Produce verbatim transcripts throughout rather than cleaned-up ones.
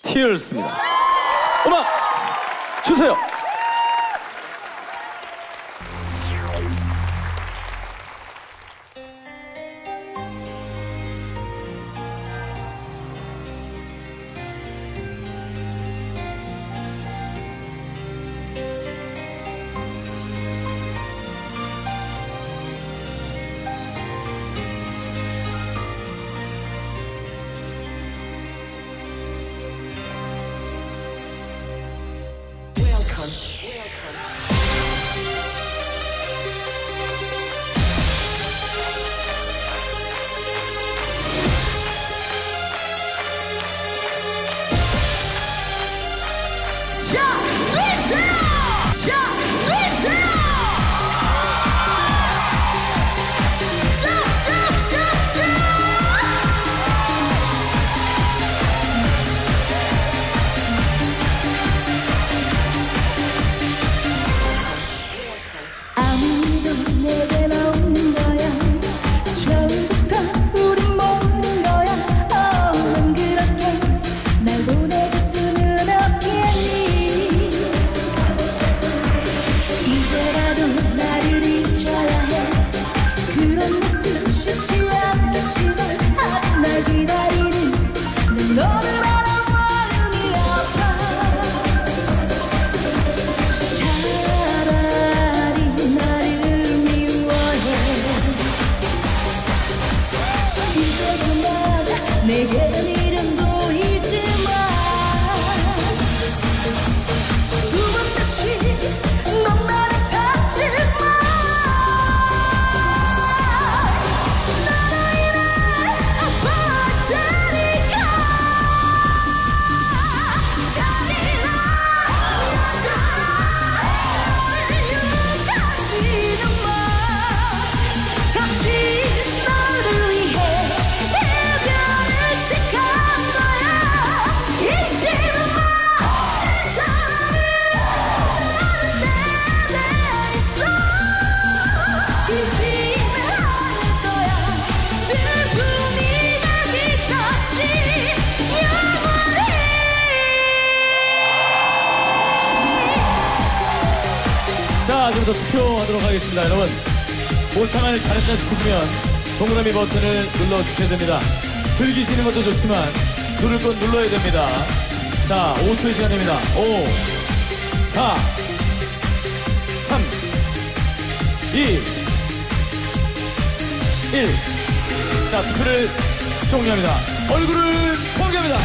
Tears입니다. 음악 주세요. 자, 지금부터 투표하도록 하겠습니다. 여러분, 모창을 잘했다 싶으시면 동그라미 버튼을 눌러주셔야 됩니다. 즐기시는 것도 좋지만 누를 건 눌러야 됩니다. 자, 오 초의 시간 됩니다. 오, 사, 삼, 이, 일. 자, 투표를 종료합니다. 얼굴을 공개합니다.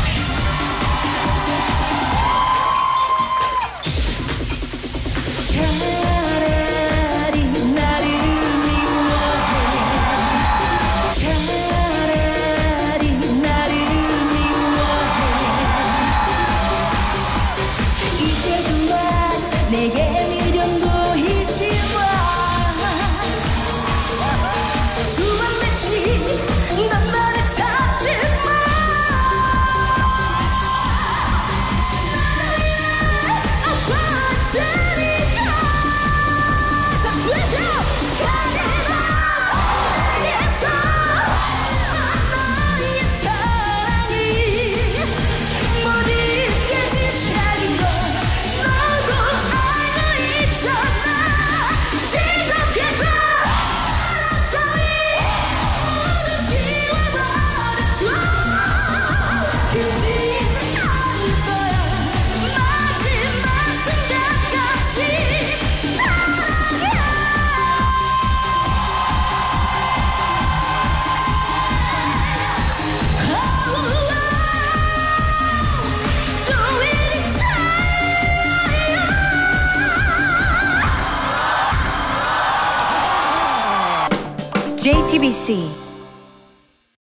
차라리 나를 미워해 차라리 나를 미워해 이제 그만 내게 미련 보이지 마 두 번 다시 넌 나를 찾지 마 제이티비씨